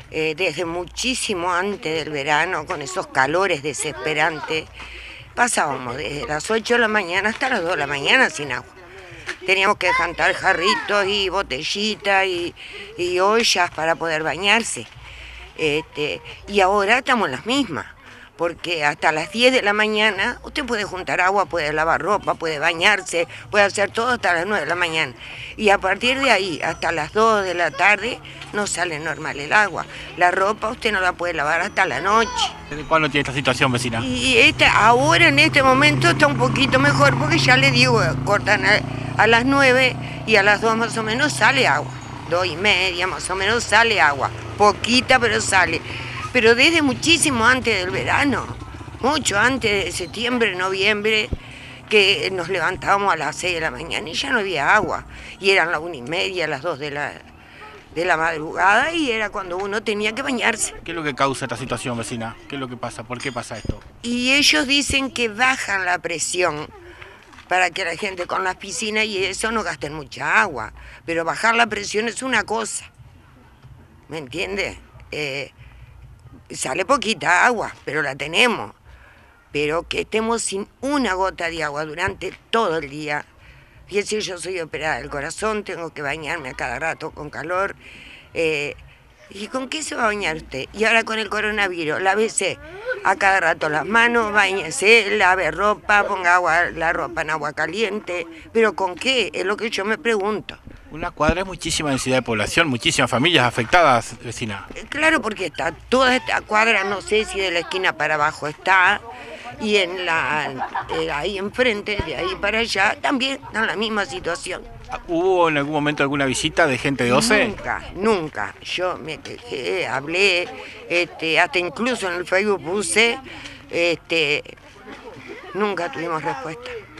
desde muchísimo antes del verano, con esos calores desesperantes. Pasábamos desde las 8 de la mañana hasta las 2 de la mañana sin agua. Teníamos que jantar jarritos y botellitas y ollas para poder bañarse. Y ahora estamos en las mismas, porque hasta las 10 de la mañana usted puede juntar agua, puede lavar ropa, puede bañarse, puede hacer todo hasta las 9 de la mañana. Y a partir de ahí, hasta las 2 de la tarde, no sale normal el agua. La ropa usted no la puede lavar hasta la noche. ¿Desde cuándo tiene esta situación, vecina? Y ahora en este momento está un poquito mejor, porque ya le digo, cortan a las 9 y a las 2 más o menos sale agua. 2:30 más o menos sale agua. Poquita, pero sale. Pero desde muchísimo antes del verano, mucho antes de septiembre, noviembre, que nos levantábamos a las 6 de la mañana y ya no había agua. Y eran las 1:30, las 2 de la madrugada, y era cuando uno tenía que bañarse. ¿Qué es lo que causa esta situación, vecina? ¿Qué es lo que pasa? ¿Por qué pasa esto? Y ellos dicen que bajan la presión para que la gente con las piscinas y eso no gasten mucha agua. Pero bajar la presión es una cosa, ¿me entiende? Sale poquita agua, pero la tenemos. Pero que estemos sin una gota de agua durante todo el día. Fíjese, yo soy operada del corazón, tengo que bañarme a cada rato con calor. ¿Y con qué se va a bañar usted? Y ahora con el coronavirus, lávese a cada rato las manos, báñese, lave ropa, ponga la ropa en agua caliente. ¿Pero con qué? Es lo que yo me pregunto. Una cuadra es muchísima densidad de población, muchísimas familias afectadas, vecina. Claro, porque está toda esta cuadra, no sé si de la esquina para abajo está, y ahí enfrente, de ahí para allá, también está en la misma situación. ¿Hubo en algún momento alguna visita de gente de OCE? Nunca. Yo me quejé, hablé, hasta incluso en el Facebook puse, nunca tuvimos respuesta.